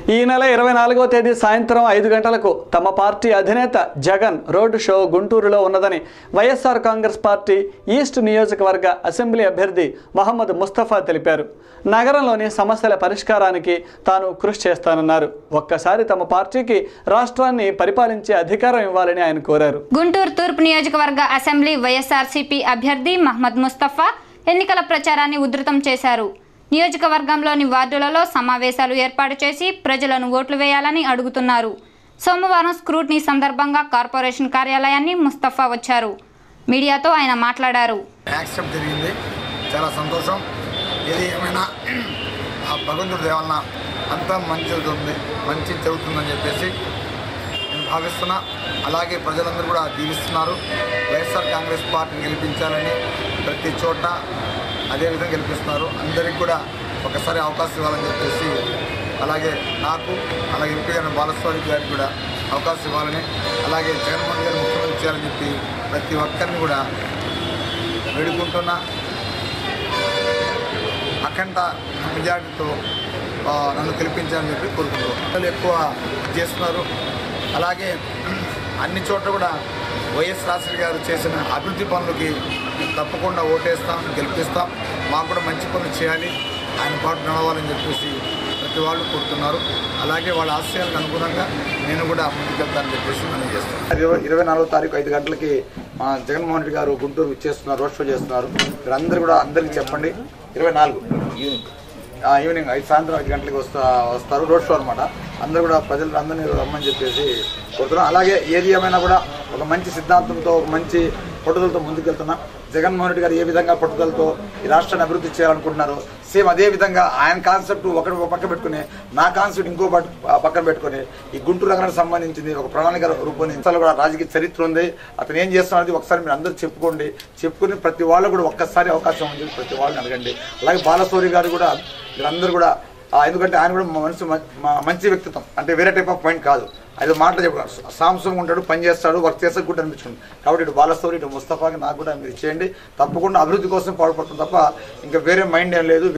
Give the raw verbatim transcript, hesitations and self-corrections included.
ఈ నెల ఇరవై నాలుగవ తేదీ సాయంత్రం ఐదు గంటలకు తమ పార్టీ అధినేత జగన్ రోడ్డు షో గుంటూరులో ఉన్నదని వైఎస్ఆర్ కాంగ్రెస్ పార్టీ ఈస్ట్ నియోజకవర్గ అసెంబ్లీ అభ్యర్థి మహమ్మద్ ముస్తఫా తెలిపారు. నగరంలోని సమస్యల పరిష్కారానికి తాను కృషి చేస్తానన్నారు. ఒక్కసారి తమ పార్టీకి రాష్ట్రాన్ని పరిపాలించే అధికారం ఇవ్వాలని ఆయన కోరారు. గుంటూరు తూర్పు నియోజకవర్గ అసెంబ్లీ వైఎస్ఆర్సీపీ అభ్యర్థి మహమ్మద్ ముస్తఫా ఎన్నికల ప్రచారాన్ని ఉధృతం చేశారు. నియోజకవర్గంలోని వార్డులలో సమావేశాలు ఏర్పాటు చేసి ప్రజలను ఓట్లు వేయాలని అడుగుతున్నారు. సోమవారం స్క్రూటినీ సందర్భంగా కార్పొరేషన్ కార్యాలయాన్ని ముస్తఫా వచ్చారు. మీడియాతో ఆయన మాట్లాడారు. యాక్సెప్ట్ జరిగింది, చాలా సంతోషం. ఏది ఏమైనా ఆ భగవంతుడి దేవలన అంతా మంచి అవుతుంది, మంచి జరుగుతుందని చెప్పేసి నేను భావిస్తున్నా. అలాగే ప్రజలందరూ కూడా దీవిస్తున్నారు. వైఎస్ఆర్ కాంగ్రెస్ పార్టీని గెలిపించాలని ప్రతి చోట అదేవిధంగా గెలిపిస్తున్నారు. అందరికీ కూడా ఒకసారి అవకాశం ఇవ్వాలని చెప్పేసి, అలాగే నాకు అలాగే ఎంపీ గారిని బాలస్వామి గారికి కూడా అవకాశం ఇవ్వాలని, అలాగే జగన్మోహన్ గారిని ముఖ్యమంత్రి చేయాలని చెప్పి ప్రతి ఒక్కరిని కూడా వేడుకుంటున్నా. అఖండ మెజార్టీతో నన్ను గెలిపించాలని చెప్పి కోరుకుంటున్నాను. ఎక్కువ చేస్తున్నారు. అలాగే అన్ని చోట్ల కూడా వైఎస్ రాజశేఖర్ గారు చేసిన అభివృద్ధి పనులకి తప్పకుండా ఓటేస్తాం, గెలిపిస్తాం. మాకు కూడా మంచి పనులు చేయాలి, ఆయన పాటు నడవాలని చెప్పేసి ప్రతి వాళ్ళు కోరుతున్నారు. అలాగే వాళ్ళ ఆశయాలకు అనుగుణంగా నేను కూడా ముందుకెళ్తానని చెప్పేసి మనం చేస్తాను. ఇరవై ఇరవై నాలుగో తారీఖు ఐదు గంటలకి మా జగన్మోహన్ రెడ్డి గారు గుంటూరు చేస్తున్నారు, రోడ్ షో చేస్తున్నారు. మీరు అందరూ కూడా అందరికీ చెప్పండి. ఇరవై నాలుగు ఈవినింగ్ ఐదు సాయంత్రం ఐదు గంటలకి వస్తా వస్తారు రోడ్ షో అనమాట. అందరూ కూడా ప్రజలు అందరినీ రమ్మని చెప్పేసి కోరుతున్నాం. అలాగే ఏది ఏమైనా కూడా ఒక మంచి సిద్ధాంతంతో, ఒక మంచి పట్టుదలతో ముందుకెళ్తున్నాం. జగన్మోహన్ రెడ్డి గారు ఏ విధంగా పట్టుదలతో ఈ రాష్ట్రాన్ని అభివృద్ధి చేయాలనుకుంటున్నారు, సేమ్ అదే విధంగా ఆయన కాన్సెప్ట్ ఒకటి ఒక పక్క పెట్టుకుని, నా కాన్సెప్ట్ ఇంకో పక్కన పెట్టుకుని ఈ గుంటూరు నగరానికి సంబంధించింది ఒక ప్రణాళిక రూపొందించాలి. కూడా రాజకీయ చరిత్ర ఉంది, అతను ఏం చేస్తున్నది ఒకసారి మీరు అందరూ చెప్పుకోండి. చెప్పుకుని ప్రతి వాళ్ళు కూడా ఒక్కసారి అవకాశం ఉంది, ప్రతి వాళ్ళని అడగండి. అలాగే బాలశౌరి గారు కూడా మీరందరూ కూడా, ఎందుకంటే ఆయన కూడా మనసు మంచి వ్యక్తిత్వం, అంటే వేరే టైప్ ఆఫ్ పాయింట్ కాదు. ఐదు మాటలు చెప్పాడు, సాంసంగా ఉంటాడు, పని చేస్తాడు, వర్క్ చేస్తే కూడా అనిపించుకుంది. కాబట్టి ఇటు బాలశౌరి ఇటు ముస్తఫాకి నాకు కూడా మీరు చేయండి. తప్పకుండా అభివృద్ధి కోసం పాటుపడుతుంది తప్ప ఇంకా వేరే మైండ్ ఏం లేదు.